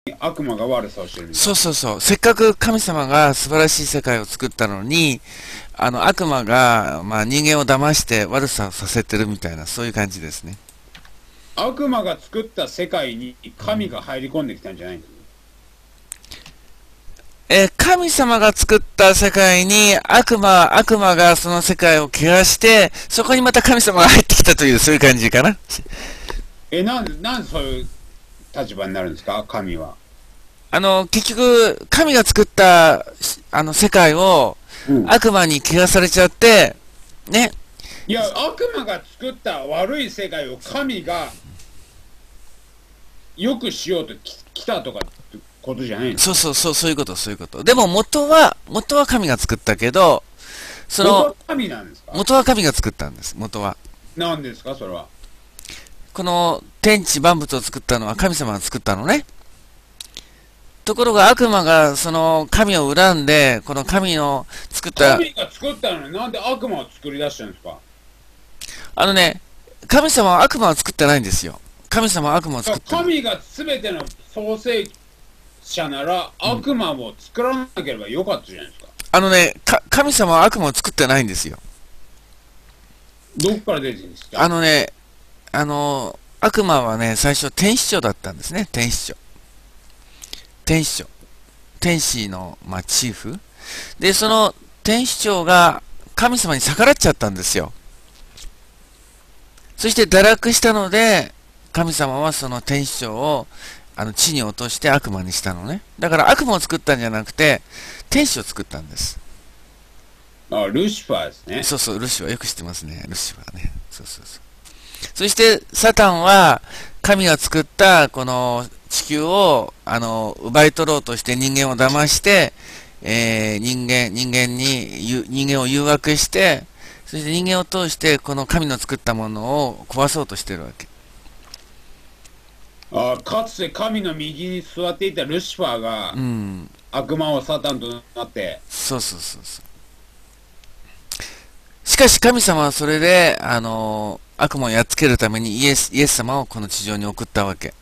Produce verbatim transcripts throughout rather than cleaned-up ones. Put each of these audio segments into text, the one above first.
悪魔が悪さをしてるみたいな。 そうそうそう。せっかく神様が素晴らしい世界を作ったのに、あの、悪魔が、まあ人間を騙して悪さをさせてるみたいな、そういう感じですね。 悪魔が作った世界に神が入り込んできたんじゃないんですか。 えー神様が作った世界に悪魔、悪魔がその世界を汚して、そこにまた神様が入ってきたという、そういう感じかな。 え、なんで、なんでそういう立場になるんですか、神は。 あの、結局、神が作った、しあの、世界をうん。 悪魔に汚されちゃって、ね。 いや、悪魔が作った悪い世界を神が良くしようとき来たとかってことじゃないの。 そうそうそう、そういうこと、そういうこと。でも元は、元は神が作ったけど、その、 元は神なんですか。 元は神が作ったんです、元は。 なんですか、それは。 この天地万物を作ったのは神様が作ったのね。ところが悪魔がその神を恨んで、この神の作った、 神が作ったのになんで悪魔を作り出したんですか。 あのね、神様は悪魔を作ってないんですよ。神様は悪魔を作ってない。 神が全ての創生者なら悪魔を作らなければよかったじゃないですか。 あのね、か神様は悪魔を作ってないんですよ。 どっから出てるんですか。 あのね、あの、悪魔はね、最初天使長だったんですね、天使長。天使長。天使の、まあ、チーフ。で、その天使長が神様に逆らっちゃったんですよ。そして堕落したので、神様はその天使長をあの地に落として悪魔にしたのね。だから悪魔を作ったんじゃなくて、天使を作ったんです。 あ、ルシファーですね。 そうそう、ルシファーよく知ってますね。ルシファーね。そうそうそう。そして、サタンは、神が作ったこの地球を、あの、奪い取ろうとして人間を騙して、えー、人間、人間に、ゆ人間を誘惑して、そして人間を通してこの神の作ったものを壊そうとしてるわけ。 あ、かつて神の右に座っていたルシファーがうん。 悪魔をサタンとなって、 そうそうそうそう。しかし神様はそれで、あの、悪魔をやっつけるためにイエス、イエス様をこの地上に送ったわけ。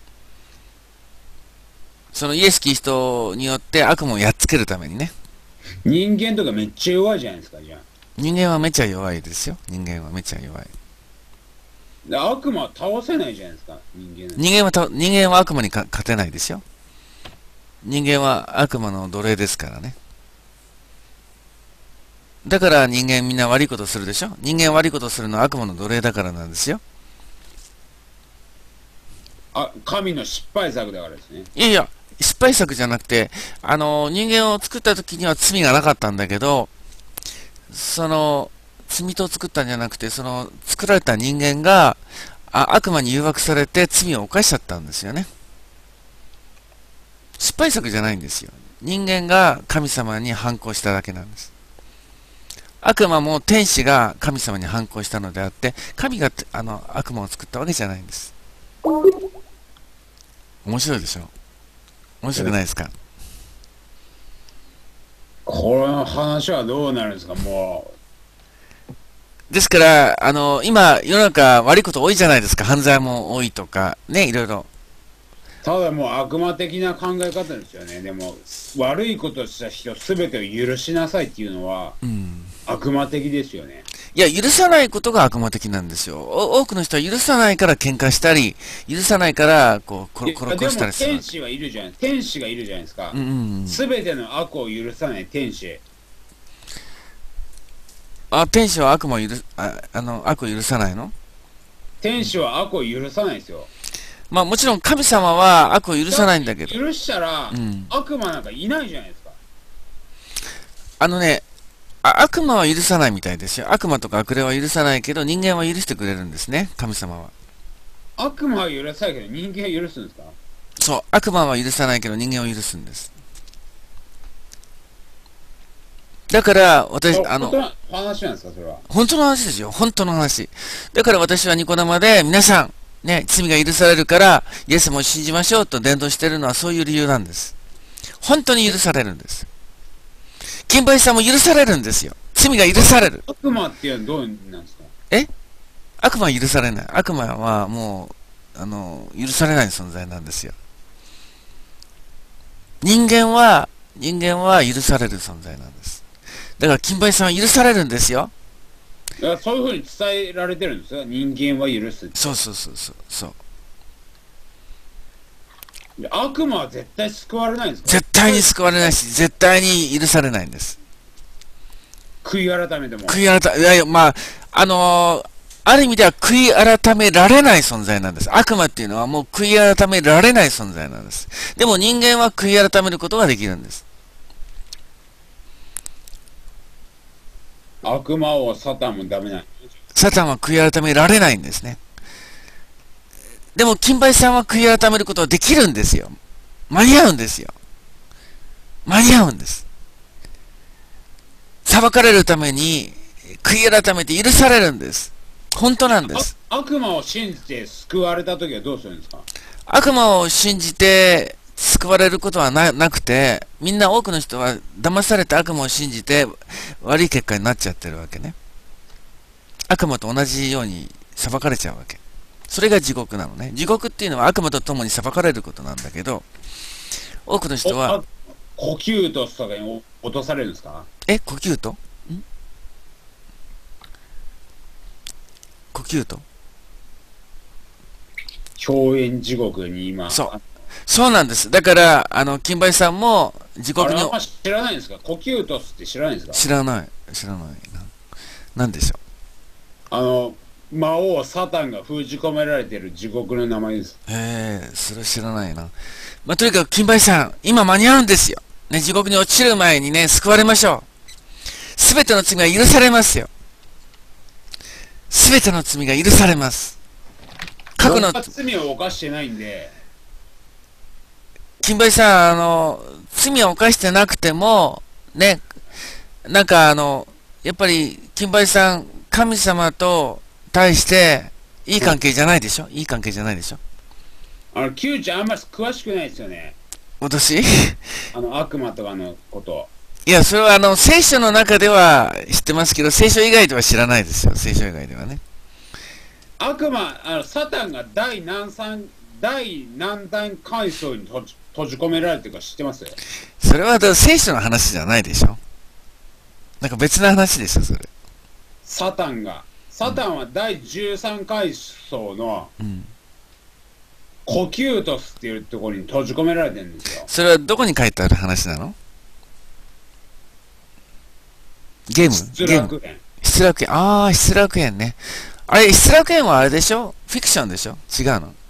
そのイエス・キリストによって悪魔をやっつけるためにね。 人間とかめっちゃ弱いじゃないですか、じゃあ。 人間はめちゃ弱いですよ。人間はめちゃ弱い。 で悪魔は倒せないじゃないですか、人間なんて。 人間はた、人間は悪魔にか勝てないですよ。人間は悪魔の奴隷ですからね。だから人間みんな悪いことするでしょ。人間悪いことするのは悪魔の奴隷だからなんですよ。 あ、神の失敗作だからですね。 いやいや、失敗作じゃなくて、あの、人間を作った時には罪がなかったんだけど、その、罪と作ったんじゃなくて、その、作られた人間が、あ悪魔に誘惑されて罪を犯しちゃったんですよね。失敗作じゃないんですよ。人間が神様に反抗しただけなんです。悪魔も天使が神様に反抗したのであって、神があの悪魔を作ったわけじゃないんです。面白いでしょ。面白くないですか。 この話はどうなるんですか、もですから、あの、今、世の中悪いこと多いじゃないですか。犯罪も多いとか、ね、いろいろ。 う。ただもう悪魔的な考え方ですよね。でも、悪いことした人すべてを許しなさいっていうのは、 うん。 悪魔的ですよね。 いや、許さないことが悪魔的なんですよ。お多くの人は許さないから喧嘩したり、許さないから、こう、殺いやでも殺したりするわけ。 天使はいるじゃない。天使がいるじゃないですか。 うんうんうん。 すべての悪を許さない天使。 あ、天使は悪魔を許す、あ、あの、悪を許さないの。 天使は悪を許さないですよ。 まあもちろん神様は悪を許さないんだけど。 許したら、 うん。 悪魔なんかいないじゃないですか。 あのね、あ悪魔は許さないみたいですよ。悪魔とか悪霊は許さないけど、人間は許してくれるんですね。神様は。 悪魔は許さないけど人間は許すんですか。 そう。悪魔は許さないけど、人間を許すんです。だから、私、あの、 本当の話なんですか、それは。 本当の話ですよ。本当の話。だから私はニコ生で、皆さん、ね、罪が許されるから、イエスも信じましょうと伝道しているのはそういう理由なんです。本当に許されるんです。金八さんも許されるんですよ。罪が許される。 悪魔っていうのはどうなんですか。 え悪魔は許されない。悪魔はもう、あの、許されない存在なんですよ。 人間は、人間は許される存在なんです。だから、金梅さんは許されるんですよ。 だからそういうふうに伝えられてるんですよ。人間は許す。 そうそうそうそう。そうで悪魔は絶対救われないんですか？ 絶対に救われないし、絶対に許されないんです。 悔い改めても。 悔い改め、いやいや、まあ、あのーある意味では悔い改められない存在なんです。悪魔っていうのはもう悔い改められない存在なんです。でも人間は悔い改めることができるんです。 悪魔をサタンもダメな。 サタンは悔い改められないんですね。でも金梅さんは悔い改めることができるんですよ。間に合うんですよ。間に合うんです。裁かれるために悔い改めて許されるんです。本当なんです。 悪魔を信じて救われたときはどうするんですか？ 悪魔を信じて救われることは な, なくて、みんな多くの人は騙されて悪魔を信じて悪い結果になっちゃってるわけね。悪魔と同じように裁かれちゃうわけ。それが地獄なのね。地獄っていうのは悪魔と共に裁かれることなんだけど、多くの人は呼吸とかに落とされるんですか？ え呼吸とん呼吸と硝煙地獄に今。 そう。そうなんです。だから、あの、金梅さんも地獄に。 あれは知らないんですか？呼吸とって知らないんですか？ 知らない。知らないな。なんでしょう。 あの、魔王サタンが封じ込められている地獄の名前です。 へえ、それ知らないな。まあ、とにかく金梅さん、今間に合うんですよ。ね、地獄に落ちる前にね、救われましょう。すべての罪が許されますよ。すべての罪が許されます。過去の罪を犯してないんで。 金梅さん、あの、罪を犯してなくても、ね、なんかあの、やっぱり金梅さん、神様と対していい関係じゃないでしょ？いい関係じゃないでしょ？ あの、Q ちゃんあんまり詳しくないですよね。 私あの、悪魔とかのこと。 いや、それはあの、聖書の中では知ってますけど、聖書以外では知らないですよ。聖書以外ではね。 悪魔、あの、サタンが第何三、第何段階層に閉じ閉じ込められてるか知ってます？ それはだ聖書の話じゃないでしょ。なんか別な話ですよ、それ。 サタンが。サタンは第じゅうさん階層の、 うん呼吸とっていうところに閉じ込められてるんですよ。 それはどこに書いてある話なの？ゲーム失楽園。 失楽園。ああ、失楽園ね。あれ、失楽園はあれでしょ？フィクションでしょ？違うの？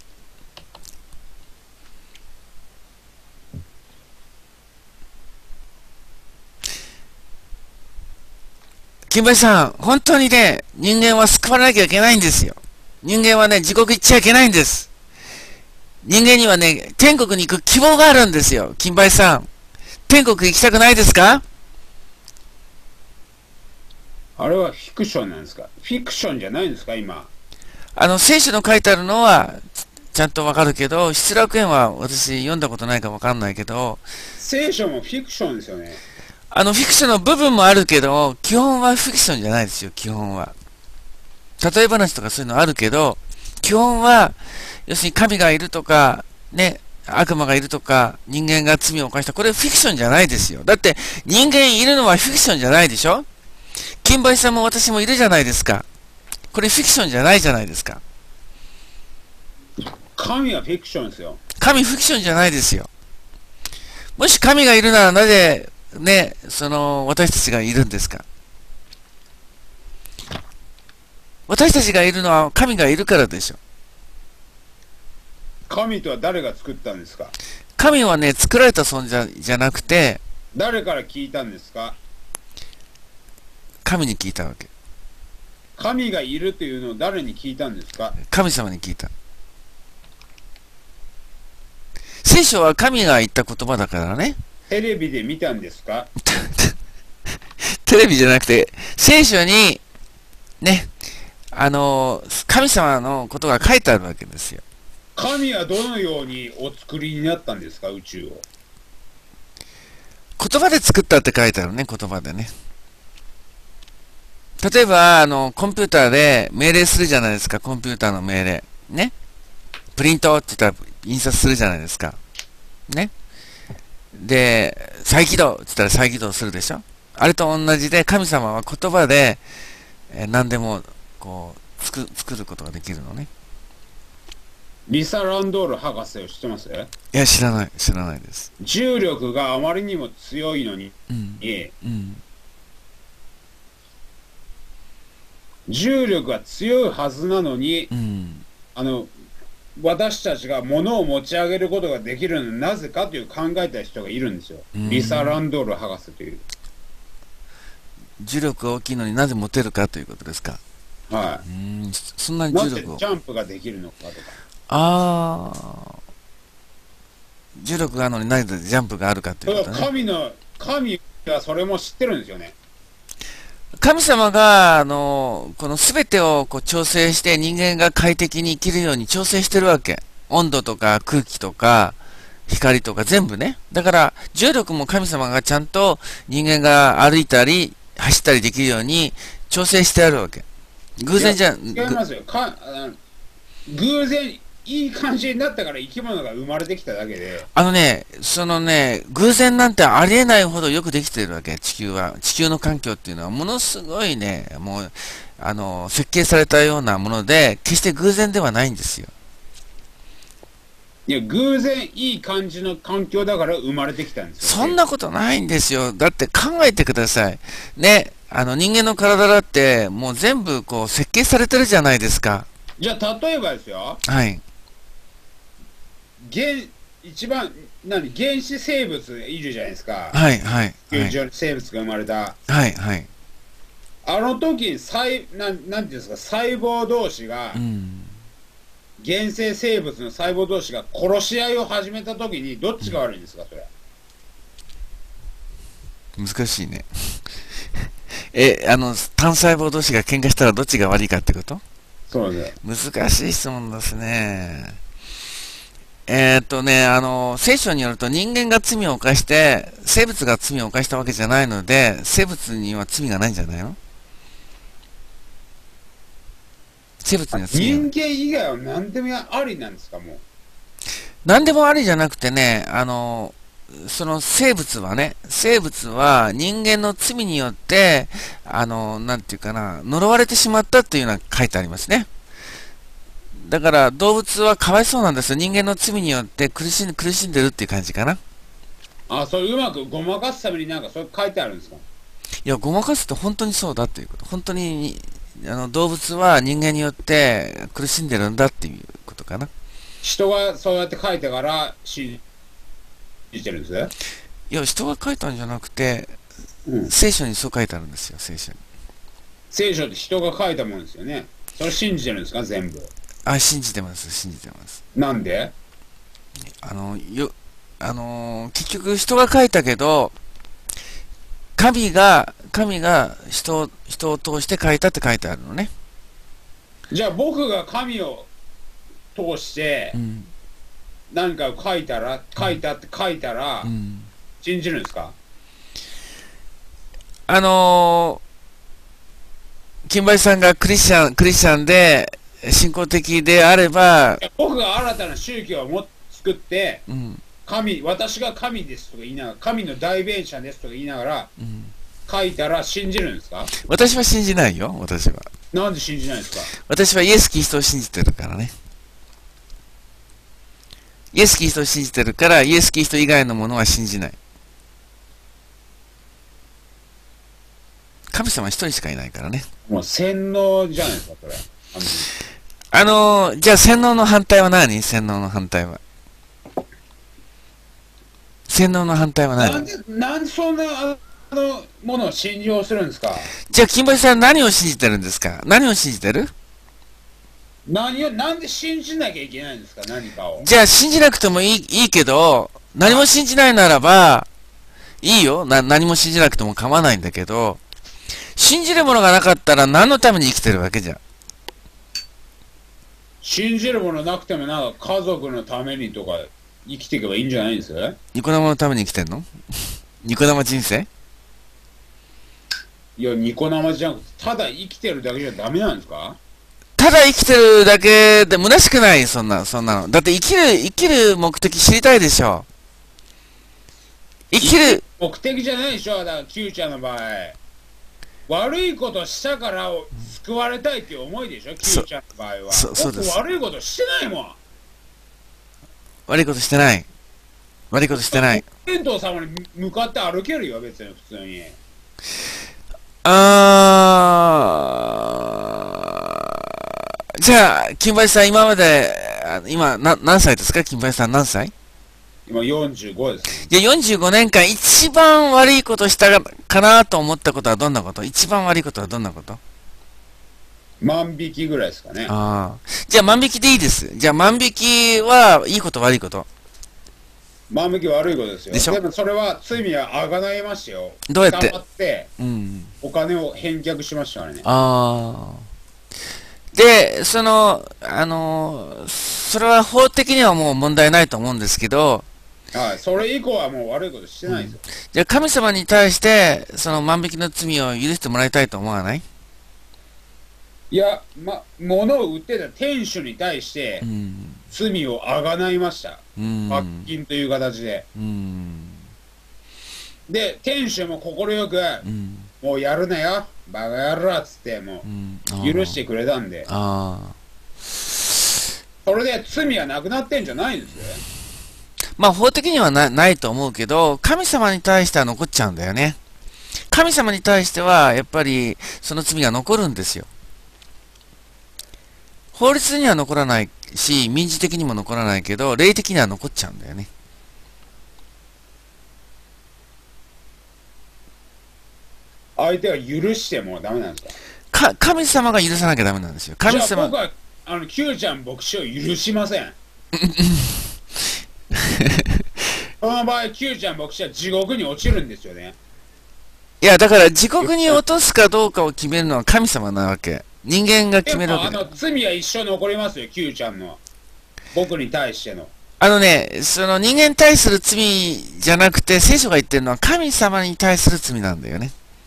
金林さん、本当にね、人間は救われなきゃいけないんですよ。人間はね、地獄行っちゃいけないんです。人間にはね、天国に行く希望があるんですよ。金林さん。天国行きたくないですか？ あれはフィクションなんですか？フィクションじゃないんですか今。 あの、聖書の書いてあるのは、ちゃんとわかるけど、失楽園は私読んだことないかわかんないけど、 聖書もフィクションですよね。 あの、フィクションの部分もあるけど、基本はフィクションじゃないですよ、基本は。例え話とかそういうのあるけど、基本は、要するに神がいるとか、ね、悪魔がいるとか、人間が罪を犯した。これフィクションじゃないですよ。だって、人間いるのはフィクションじゃないでしょ？金林さんも私もいるじゃないですか。これフィクションじゃないじゃないですか。 神はフィクションですよ。 神フィクションじゃないですよ。もし神がいるならなぜ、ね、その、私たちがいるんですか？私たちがいるのは神がいるからでしょ。 神とは誰が作ったんですか？ 神はね、作られた存在じゃなくて、 誰から聞いたんですか？ 神に聞いたわけ。 神がいるというのを誰に聞いたんですか？ 神様に聞いた。聖書は神が言った言葉だからね。 テレビで見たんですか？ テレビじゃなくて、聖書に、ね、あの、神様のことが書いてあるわけですよ。 神はどのようにお作りになったんですか、宇宙を。 言葉で作ったって書いてあるね、言葉でね。例えば、あの、コンピューターで命令するじゃないですか、コンピューターの命令。ね。プリントって言ったら印刷するじゃないですか。ね。 で、再起動って言ったら再起動するでしょ。あれと同じで、神様は言葉で、えー何でも、こう、作、作ることができるのね。 リサ・ランドール博士を知ってます？ いや、知らない、知らないです。 重力があまりにも強いのに、 うん。うん。 重力が強いはずなのに、 うん。 あの、私たちが物を持ち上げることができるのはなぜかという考えた人がいるんですよ。 うんリサ・ランドール博士という。 重力が大きいのになぜ持てるかということですか。 はうーん、そそんなにい。なぜ重力を。 ジャンプができるのかとか。 ああ、重力があるのに何でジャンプがあるかとそれはいうことね。 神の、神がそれも知ってるんですよね。 神様が、あの、この全てをこう調整して人間が快適に生きるように調整してるわけ。温度とか空気とか光とか全部ね。だから重力も神様がちゃんと人間が歩いたり走ったりできるように調整してあるわけ。偶然じゃ、 いや違いますよ。かあの偶然、いい感じになったから生き物が生まれてきただけで。 あのね、そのね、偶然なんてありえないほどよくできてるわけ、地球は。地球の環境っていうのはものすごいね、もう、あの、設計されたようなもので、決して偶然ではないんですよ。 いや、偶然いい感じの環境だから生まれてきたんですよ。 そんなことないんですよ。だって考えてください。ね、あの人間の体だってもう全部こう設計されてるじゃないですか。 じゃあ、例えばですよ。 はい。 原、一番、何、原始生物いるじゃないですか。 はい、はい。 地球上に生物が生まれた。 はい、はい。 あの時に細、なん、なんていうんですか、細胞同士が、 うん。 原生生物の細胞同士が殺し合いを始めた時に、どっちが悪いんですか、それ。 難しいね。え、あの、単細胞同士が喧嘩したらどっちが悪いかってこと？ そうです。 難しい質問ですね。えーっとね、あの、聖書によると人間が罪を犯して、生物が罪を犯したわけじゃないので、生物には罪がないんじゃないの？生物には罪がない。 人間以外は何でもありなんですか、もう。 何でもありじゃなくてね、あの、その生物はね、生物は人間の罪によって、あの、なんていうかな、呪われてしまったっていうのが書いてありますね。だから動物はかわいそうなんですよ。人間の罪によって苦しん、苦しんでるっていう感じかな。いあ、それうまくごまかすためになんかそれ書いてあるんですか？ や、ごまかすと本当にそうだっていうこと。本当に、あの、動物は人間によって苦しんでるんだっていうことかな。 人がそうやって書いてから信じてるんですね。 いや、人が書いたんじゃなくて、 うん。 聖書にそう書いてあるんですよ、聖書に。 聖書って人が書いたもんですよね。それ信じてるんですか、全部。 あ、信じてます、信じてます。 なんで？ あの、よ、あのー結局人が書いたけど、神が、神が人を、人を通して書いたって書いてあるのね。 じゃあ僕が神を通してうん。 何かを書いたら、書いたって書いたらうん。 信じるんですか？ あのー、金林さんがクリスチャン、クリスチャンで、信仰的であれば、 僕が新たな宗教をも作って、 うん。 神、私が神ですとか言いながら、神の代弁者ですとか言いながらうん。 書いたら信じるんですか？ 私は信じないよ、私は。 なんで信じないんですか？ 私はイエス・キリストを信じてるからね。イエス・キリストを信じてるから、イエス・キリスト以外のものは信じない。神様一人しかいないからね。 もう洗脳じゃないですか、それ。 あのー、じゃあ洗脳の反対は何？洗脳の反対は。洗脳の反対は何？ なんで、なんでそんな、あの、ものを信用するんですか？ じゃあ金林さん何を信じてるんですか？何を信じてる？ 何を、なんで信じなきゃいけないんですか、何かを。 じゃあ信じなくてもいい、いいけど、何も信じないならば、いいよ。な、何も信じなくても構わないんだけど、信じるものがなかったら何のために生きてるわけじゃん。 信じるものなくてもなんか家族のためにとか生きていけばいいんじゃないんですか？ ニコ生のために生きてんの？ニコ生人生？ いや、ニコ生じゃなくて、ただ生きてるだけじゃダメなんですか？ ただ生きてるだけで虚しくない？そんな、そんなの。だって生きる、生きる目的知りたいでしょ。 生きる、 目的じゃないでしょ、だから Q ちゃんの場合。悪いことしたから救われたいっていう思いでしょ、Q ちゃんの場合は。 そそうです。 僕悪いことしてないもん。 悪いことしてない。悪いことしてない。 天道様に向かって歩けるよ、別に普通に。 あー、じゃあ、金林さん、今まで、あ今、な、何歳ですか金林さん何歳？ 今よんじゅうごです。 じゃあよんじゅうごねんかん一番悪いことしたかなと思ったことはどんなこと？一番悪いことはどんなこと？ 万引きぐらいですかね。 ああ。じゃあ万引きでいいです。じゃあ万引きはいいこと悪いこと？ 万引き悪いことですよ。 でしょ？ でもそれは罪はあがないましたよ。 どうやって？ 捕まって、 うん。 お金を返却しましたからね。 ああ。で、その、あの、それは法的にはもう問題ないと思うんですけど、 はい。それ以降はもう悪いことしてないですよ。 じゃあ神様に対して、その万引きの罪を許してもらいたいと思わない？ いや、ま、物を売ってた店主に対して、 うん。 罪をあがないました。 うん。 罰金という形で。 うん。 で、店主も快く、 うん。 もうやるなよ、バカ野郎っつって、もうん。 う、許してくれたんで。 ああ。 それで罪はなくなってんじゃないんですよ。 まあ法的にはな、ないと思うけど、神様に対しては残っちゃうんだよね。神様に対しては、やっぱり、その罪が残るんですよ。法律には残らないし、民事的にも残らないけど、霊的には残っちゃうんだよね。 相手は許してもダメなんですか？ か、神様が許さなきゃダメなんですよ。神様。 じゃあ僕は、あの、Q ちゃん牧師を許しません。その場合、Q ちゃん牧師は地獄に落ちるんですよね。 いや、だから地獄に落とすかどうかを決めるのは神様なわけ。人間が決めるわけで。 でも、あの、罪は一生残りますよ、Q ちゃんの。僕に対しての。 あのね、その人間に対する罪じゃなくて、聖書が言ってるのは神様に対する罪なんだよね。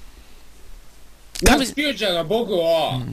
神 Q ちゃんが僕を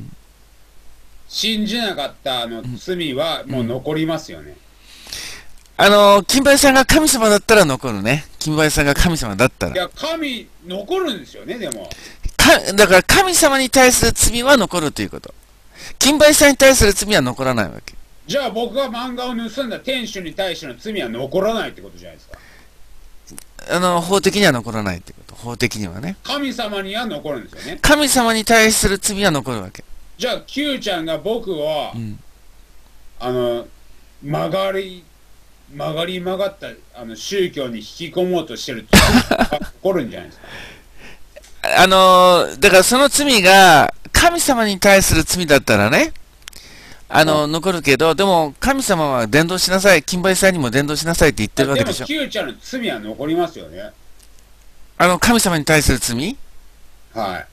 信じなかったあの罪はもう残りますよね。 あの、金林さんが神様だったら残るね。金林さんが神様だったら。 いや、神、残るんですよね、でも。 か、だから神様に対する罪は残るということ。金林さんに対する罪は残らないわけ。 じゃあ僕が漫画を盗んだ店主に対しての罪は残らないってことじゃないですか。 あの、法的には残らないってこと。法的にはね。 神様には残るんですよね。 神様に対する罪は残るわけ。 じゃあ Q ちゃんが僕を、 うん、 あの、曲がり、曲がり曲がったあの宗教に引き込もうとしてる罪が残るんじゃないですか。 あのー、だからその罪が神様に対する罪だったらね、あの、残るけど、でも神様は伝道しなさい、金林さんにも伝道しなさいって言ってるわけでしょ。 でも Q ちゃんの罪は残りますよね。 あの、神様に対する罪はい。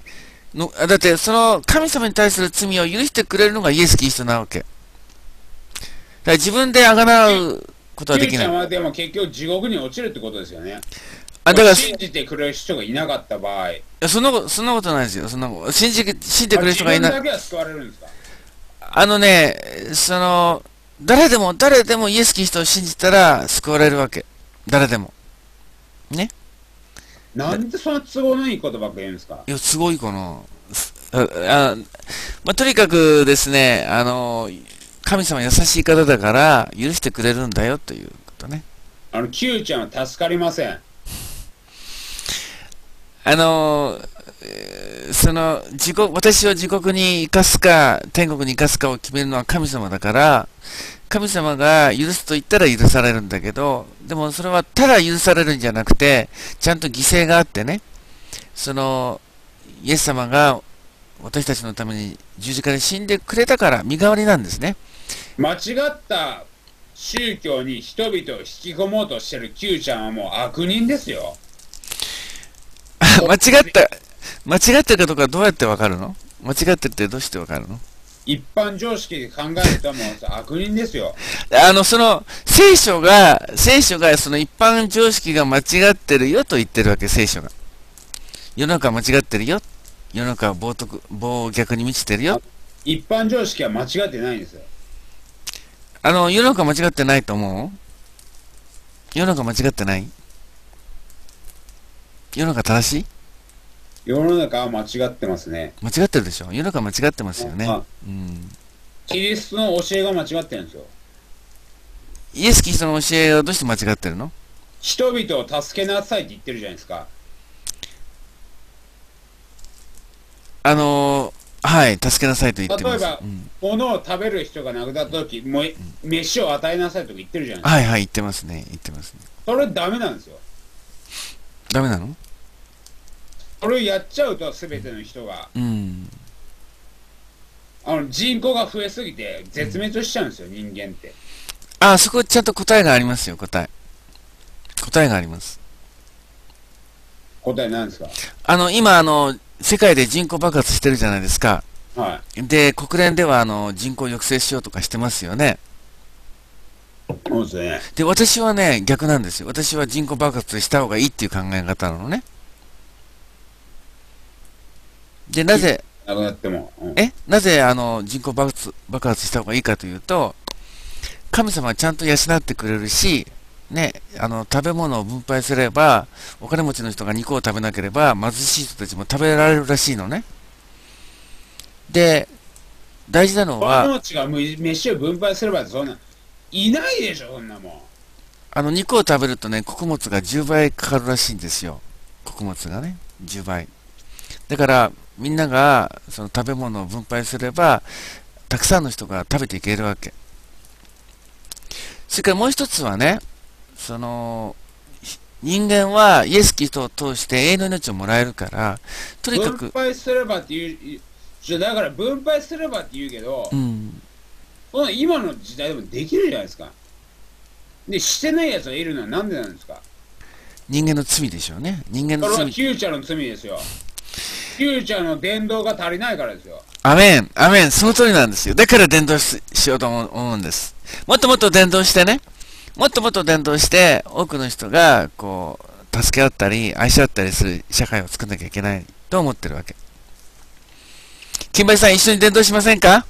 の、だって、その神様に対する罪を許してくれるのがイエス・キリストなわけ。だから自分であがなうことはできない。 Q ちゃんはでも結局地獄に落ちるってことですよね。 あ、だから、 信じてくれる人がいなかった場合。 いやそんなこと、そんなことないですよ。そんなこと。信じ、信じてくれる人がいない。 自分だけは救われるんですか？ あのね、その、誰でも、誰でもイエス・キリストを信じたら救われるわけ。誰でも。ね。 なんでそんな都合のいいことばっか言うんですか？ いや、すごいかな。あ、あ、まあ、とにかくですね、あの、神様優しい方だから許してくれるんだよということね。 あの、Q ちゃんは助かりません。 あの、その、地獄、私を地獄に生かすか、天国に生かすかを決めるのは神様だから、神様が許すと言ったら許されるんだけど、でもそれはただ許されるんじゃなくて、ちゃんと犠牲があってね、その、イエス様が私たちのために十字架で死んでくれたから身代わりなんですね。 間違った宗教に人々を引き込もうとしてる Q ちゃんはもう悪人ですよ。 間違った、間違ってるかどうかどうやってわかるの？間違ってるってどうしてわかるの？ 一般常識で考えるともう悪人ですよ。 あの、その、聖書が、聖書がその一般常識が間違ってるよと言ってるわけ、聖書が。世の中は間違ってるよ。世の中は暴徳、暴逆に満ちてるよ。 一般常識は間違ってないんですよ。 あの、世の中間違ってないと思う？世の中間違ってない？ 世の中正しい？ 世の中は間違ってますね。 間違ってるでしょ。世の中間違ってますよね。 あ、 うん。 キリストの教えが間違ってるんですよ。 イエス・キリストの教えはどうして間違ってるの？ 人々を助けなさいって言ってるじゃないですか。 あのー、はい、助けなさいと言ってます。 例えば、 うん、 物を食べる人が亡くなった時、もう、飯を与えなさいとか言ってるじゃないですか。 はいはい、言ってますね。言ってますね。 それダメなんですよ。 ダメなの？ それをやっちゃうと全ての人が、 うん。 あの人口が増えすぎて絶滅しちゃうんですよ、人間って。 あ、そこちゃんと答えがありますよ、答え。答えがあります。 答えなんですか？ あの、今、あの、世界で人口爆発してるじゃないですか。 はで、国連では、あの、人口抑制しようとかしてますよね。 い。そうですね。 で、私はね、逆なんですよ。私は人口爆発した方がいいっていう考え方なのね。で、なぜ、 亡くなっても。うん、 えなぜ、あの、人口爆発、爆発した方がいいかというと、神様はちゃんと養ってくれるし、ね、あの、食べ物を分配すれば、お金持ちの人が肉を食べなければ、貧しい人たちも食べられるらしいのね。で、大事なのお金は、 持ちが飯を分配すればそんな、いないでしょ、そんなもん。 あの、肉を食べるとね、穀物がじゅうばいかかるらしいんですよ。穀物がね、じゅうばい。だから、みんなが、その食べ物を分配すれば、たくさんの人が食べていけるわけ。それからもう一つはね、その、人間はイエス・キリストを通して永遠の命をもらえるから、とにかく、 分配すればって言う、じゃだから分配すればって言うけど、 うん、 その今の時代でもできるじゃないですか。で、してない奴がいるのはなんでなんですか？ 人間の罪でしょうね。人間それはの罪。 フューチャーの罪ですよ。フューチャーの伝道が足りないからですよ。 アメン、アメン、その通りなんですよ。だから伝道し、しようと思うんです。もっともっと伝道してね、もっともっと伝道して、多くの人が、こう、助け合ったり、愛し合ったりする社会を作んなきゃいけないと思ってるわけ。金林さん、一緒に伝道しませんか？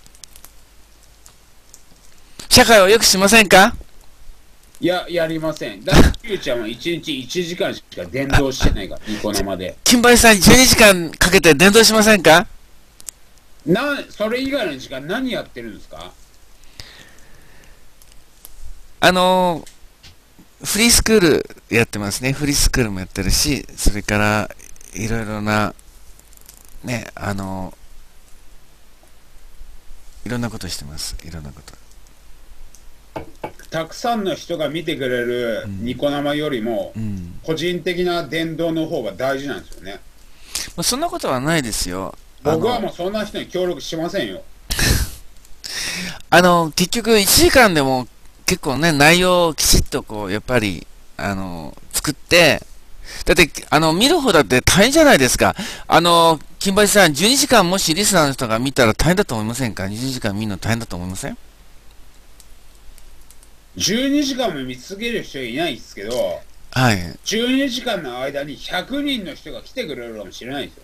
社会を良くしませんか？ いや、やりません。だってフューチャーはいちにちいちじかんしか伝道してないから、ニコ生で。 金林さん、じゅうにじかんかけて伝道しませんか？ な、それ以外の時間何やってるんですか？ あのー、フリースクールやってますね。フリースクールもやってるし、それから、いろいろな、ね、あのー、いろんなことしてます。いろんなこと。 たくさんの人が見てくれるニコ生よりも、 うん。 個人的な伝道の方が大事なんですよね。 まあ、そんなことはないですよ。 僕はもうそんな人に協力しませんよ。 あの、結局いちじかんでも結構ね、内容をきちっとこう、やっぱり、あの、作って、だって、あの、見る方だって大変じゃないですか。あの、金八さん、じゅうにじかんもしリスナーの人が見たら大変だと思いませんか？ にじゅう 時間見るの大変だと思いません？ じゅうにじかんも見続ける人いないですけど、 はい。 じゅうにじかんの間にひゃくにんの人が来てくれるかもしれないですよ。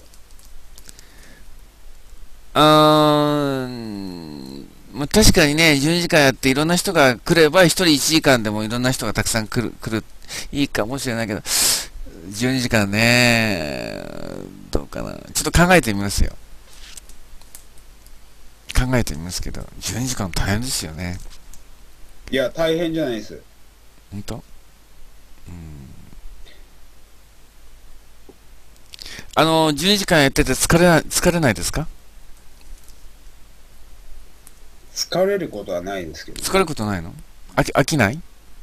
あー、まあ、確かにね、じゅうにじかんやっていろんな人が来れば、一人いちじかんでもいろんな人がたくさん来る、来る、いいかもしれないけど、じゅうにじかんね、どうかな。ちょっと考えてみますよ。考えてみますけど、じゅうにじかん大変ですよね。 いや、大変じゃないです。 本当？うん。あの、じゅうにじかんやってて疲れない、疲れないですか？ 疲れることはないですけど、ね、 疲れることないの？飽き、飽きない？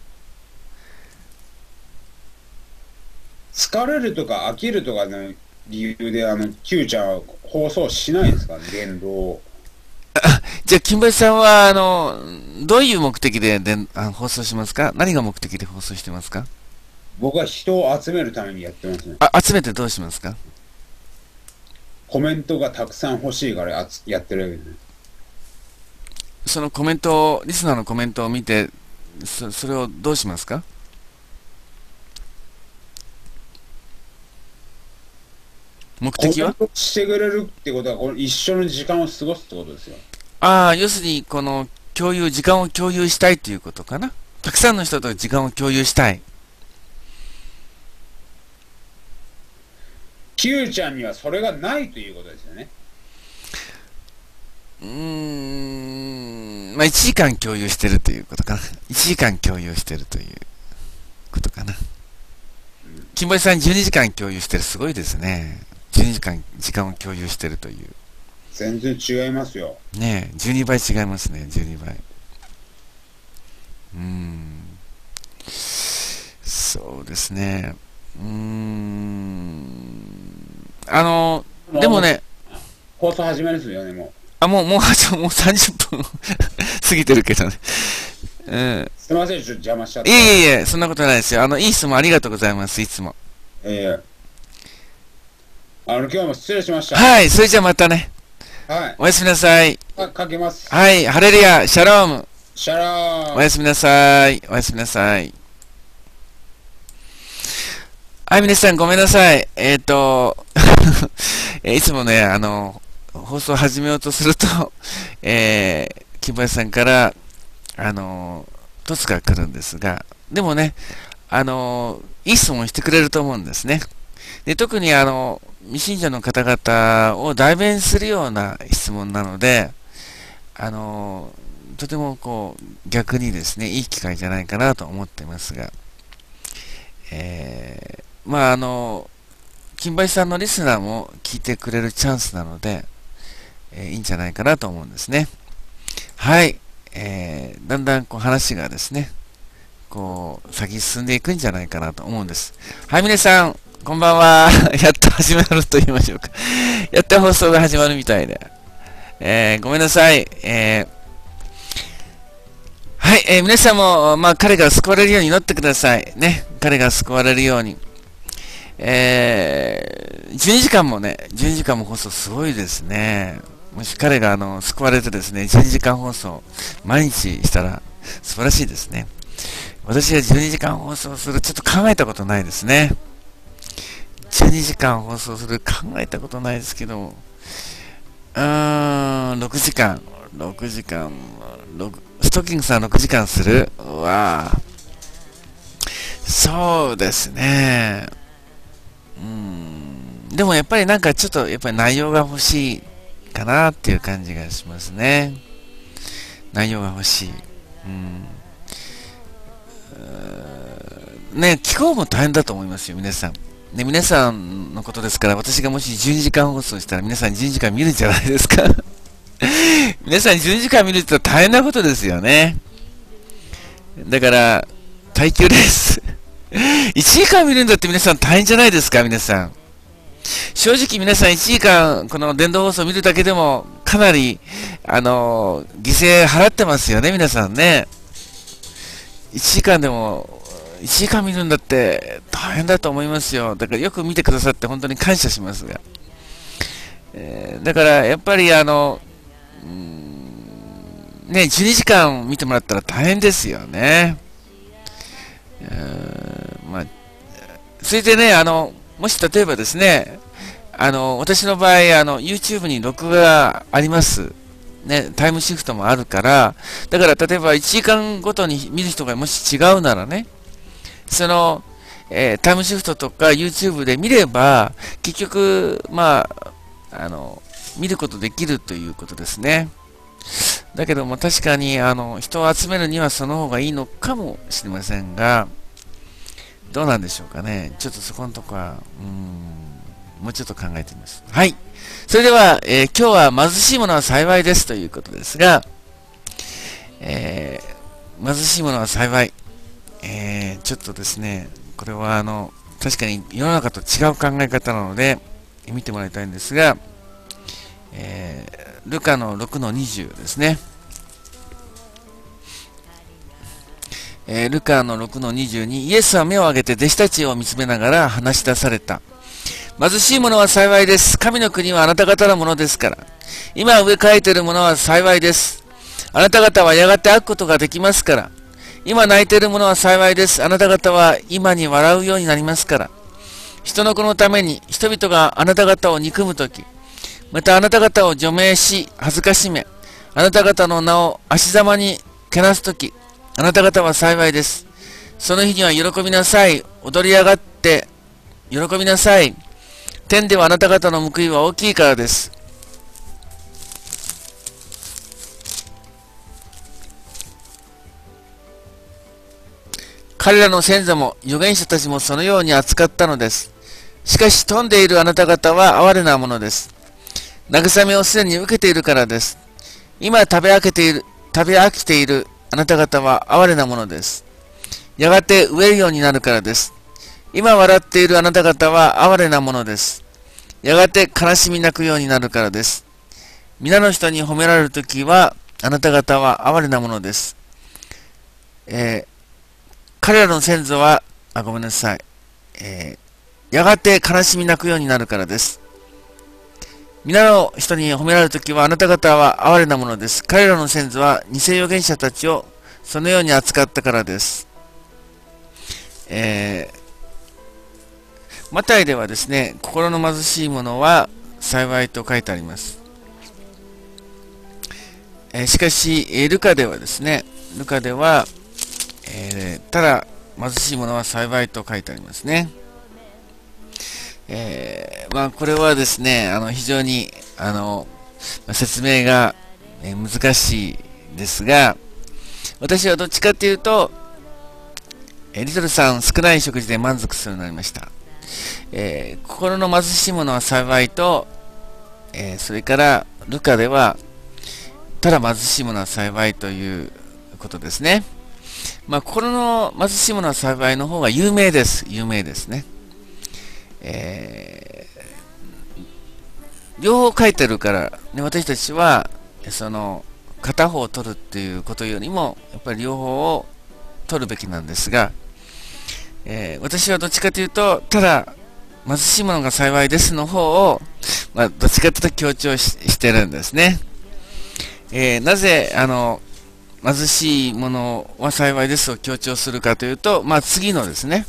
疲れるとか飽きるとかの理由で、あの、Q ちゃんは放送しないんですかね、言動を。 じゃあ、金八さんは、あの、どういう目的でであ放送しますか？何が目的で放送してますか？ 僕は人を集めるためにやってますね。 あ、集めてどうしますか？ コメントがたくさん欲しいからややってるわけですね。 そのコメントを、リスナーのコメントを見て、そそれをどうしますか？目的は？ コメントしてくれるってことは、この一緒の時間を過ごすってことですよ。 ああ、要するに、この、共有、時間を共有したいということかな。たくさんの人と時間を共有したい。 Q ちゃんにはそれがないということですよね。 うーん、まあいちじかん共有してるということかな。いちじかん共有してるということかな。金林さんじゅうにじかん共有してる。すごいですね。じゅうにじかん時間を共有してるという。 全然違いますよ。 ねえ、じゅうにばい違いますね、じゅうにばい。うーん。そうですね。うーん。あの、でもね、 放送始めるんですよね、もう。 あ、もう、もう、もうさんじゅっぷん過ぎてるけどね。うん。 すみません、ちょっと邪魔しちゃって。 いえいえいえ、そんなことないですよ。あの、いい質問ありがとうございます、いつも。 ええー、あの、今日も失礼しました。 はい、それじゃあまたね。 はい。 おやすみなさい。 あ、かけます。 はい、ハレルヤ、シャローム。 シャローム。 おやすみなさい。おやすみなさい。はい、皆さんごめんなさい。えっ、ー、と、いつもね、あの、放送を始めようとすると、えー、金林さんから、あの、トツが来るんですが、でもね、あの、いい質問してくれると思うんですね。で、特にあの、未信者の方々を代弁するような質問なので、あの、とてもこう、逆にですね、いい機会じゃないかなと思ってますが、えー、まああの、金林さんのリスナーも聞いてくれるチャンスなので、えー、いいんじゃないかなと思うんですね。はい。えー、だんだんこう話がですね、こう、先進んでいくんじゃないかなと思うんです。はい、皆さん、こんばんは。やっと始まると言いましょうか。やっと放送が始まるみたいで。えー、ごめんなさい。えー、はい、えー、皆さんも、まあ、彼が救われるように祈ってください。ね。彼が救われるように。えー、じゅうにじかんもね、じゅうにじかんも放送すごいですね。もし彼があの救われてですね、じゅうにじかん放送、毎日したら素晴らしいですね。私はじゅうにじかん放送する、ちょっと考えたことないですね。じゅうにじかん放送する、考えたことないですけど、うーん、ろくじかん、ろくじかん、ストッキングさんろくじかんするわあ。そうですね。うーん。でもやっぱりなんかちょっとやっぱり内容が欲しいかなっていう感じがしますね。内容が欲しい。うん。うーね、聞こうも大変だと思いますよ、皆さん。ね、皆さんのことですから、私がもしじゅうにじかん放送したら皆さんじゅうにじかん見るんじゃないですか。皆さんじゅうにじかん見るって大変なことですよね。だから、耐久です。いちじかん見るんだって皆さん大変じゃないですか、皆さん。正直皆さんいちじかんこの電動放送見るだけでもかなり、あのー、犠牲払ってますよね、皆さんね。いちじかんでも、いちじかん見るんだって大変だと思いますよ。だからよく見てくださって本当に感謝しますが。えー、だからやっぱりあの、うーんね、じゅうにじかん見てもらったら大変ですよね。まあ、それでね、あの、もし例えばですね、あの、私の場合、あの、YouTube に録画があります。ね、タイムシフトもあるから、だから例えばいちじかんごとに見る人がもし違うならね、その、えー、タイムシフトとか YouTube で見れば、結局、まあ、あの、見ることできるということですね。だけども確かに、あの、人を集めるにはその方がいいのかもしれませんが、どうなんでしょうかね。ちょっとそこのとこは、うーん、もうちょっと考えてみます。はい。それでは、えー、今日は貧しいものは幸いですということですが、えー、貧しいものは幸い。えー、ちょっとですね、これはあの、確かに世の中と違う考え方なので、見てもらいたいんですが、えー、ルカのろくのにじゅうですね。えー、ルカのろくのにじゅうに、イエスは目を上げて弟子たちを見つめながら話し出された。貧しい者は幸いです。神の国はあなた方のものですから。今植え替えている者は幸いです。あなた方はやがて飽くことができますから。今泣いている者は幸いです。あなた方は今に笑うようになりますから。人の子のために人々があなた方を憎むとき、またあなた方を除名し、恥ずかしめ、あなた方の名を足ざまにけなすとき、あなた方は幸いです。その日には喜びなさい。踊り上がって喜びなさい。 天ではあなた方の報いは大きいからです。彼らの先祖も預言者たちもそのように扱ったのです。しかし富んでいるあなた方は哀れなものです。慰めをすでに受けているからです。今食べ飽きている、食べ飽きているあなた方は哀れなものです。やがて飢えるようになるからです。今笑っているあなた方は哀れなものです。やがて悲しみ泣くようになるからです。皆の人に褒められるときはあなた方は哀れなものです。えー、彼らの先祖は、あ、ごめんなさい。えー、やがて悲しみ泣くようになるからです。皆の人に褒められるときはあなた方は哀れなものです。彼らの先祖は偽預言者たちをそのように扱ったからです。えー、マタイではですね、心の貧しい者は幸いと書いてあります。えー、しかし、えー、ルカではですね、ルカでは、えー、ただ貧しい者は幸いと書いてありますね。えー、まあこれはですね、あの非常にあの説明が、えー、難しいですが、私はどっちかというと、えー、リトルさん少ない食事で満足するようになりました。えー、心の貧しい者は幸いと、えー、それからルカではただ貧しい者は幸いということですね。まあ心の貧しい者は幸いの方が有名です。有名ですね。えー、両方書いてるから、ね、私たちはその片方を取るっていうことよりもやっぱり両方を取るべきなんですが、えー、私はどっちかというとただ貧しい者が幸いですの方を、まあ、どっちかというと強調 し, してるんですね。えー、なぜあの貧しい者は幸いですを強調するかというと、まあ、次のですね、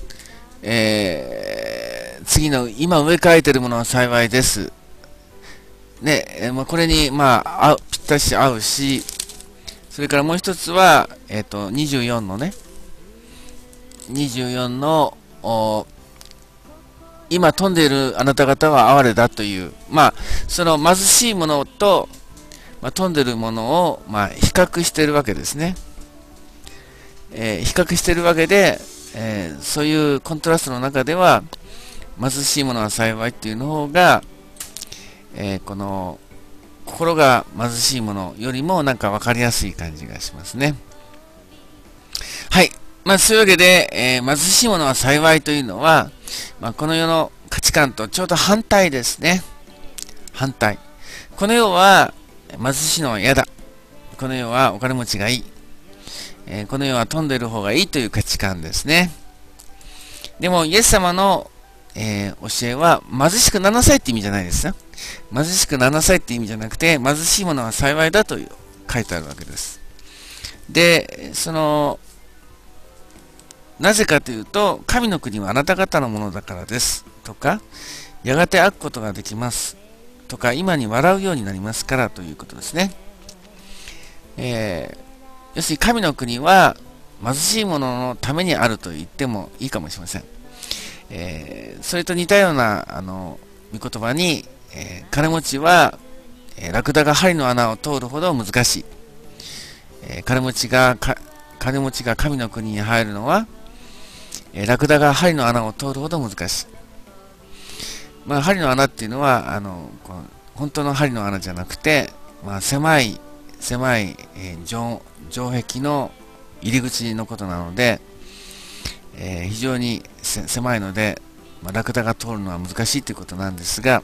えー、次の今植え替えているものは幸いです。ね、えー、まあ、これに、まあ、合うぴったし合うし、それからもう一つは、えっと、にじゅうよんのね、にじゅうよんの、今富んでいるあなた方は哀れだという、まあ、その貧しいものと、まあ、富んでいるものを、まあ、比較しているわけですね。えー、比較しているわけで、えー、そういうコントラストの中では貧しいものは幸いっていうの方が、えー、この心が貧しいものよりもなんか分かりやすい感じがしますね。はい、まあ、そういうわけで、えー、貧しいものは幸いというのは、まあ、この世の価値観とちょうど反対ですね。反対。この世は貧しいのは嫌だ。この世はお金持ちがいい。えー、この世は富んでいる方がいいという価値観ですね。でも、イエス様の、えー、教えは、貧しくななさいって意味じゃないですよ。貧しくななさいって意味じゃなくて、貧しいものは幸いだという書いてあるわけです。で、その、なぜかというと、神の国はあなた方のものだからです。とか、やがて飽くことができます。とか、今に笑うようになりますからということですね。えー要するに神の国は貧しい者のためにあると言ってもいいかもしれません。えー、それと似たようなあの御言葉に、えー、金持ちは、えー、ラクダが針の穴を通るほど難しい。えー、金持ちがか金持ちが神の国に入るのは、えー、ラクダが針の穴を通るほど難しい。まあ、針の穴っていうのはあのこの本当の針の穴じゃなくて、まあ、狭い狭い、えー、城城壁の入り口のことなので、えー、非常に狭いので、まあ、ラクダが通るのは難しいということなんですが、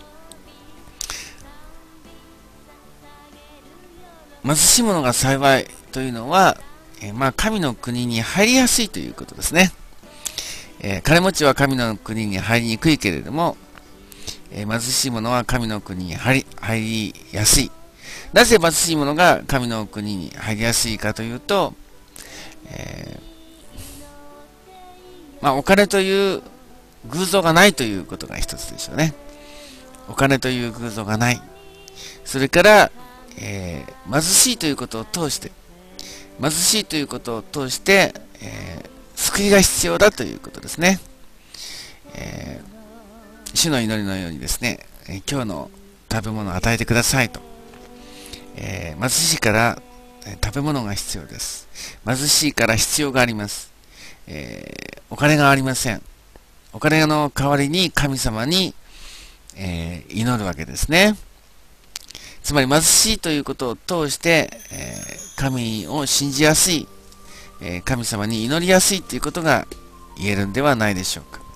貧しい者が幸いというのは、えー、まあ神の国に入りやすいということですね。えー、金持ちは神の国に入りにくいけれども、えー、貧しい者は神の国に入り、入りやすい。なぜ貧しい者が神の国に入りやすいかというと、えー、まあ、お金という偶像がないということが一つでしょうね。お金という偶像がない。それから、えー、貧しいということを通して、貧しいということを通して、えー、救いが必要だということですね。えー、 主の祈りのようにですね、えー今日の食べ物を与えてくださいと。えー貧しいから、えー食べ物が必要です。貧しいから必要があります。えーお金がありません。お金の代わりに神様に、えー祈るわけですね。つまり貧しいということを通して、えー神を信じやすい、えー神様に祈りやすいということが言えるんではないでしょうか。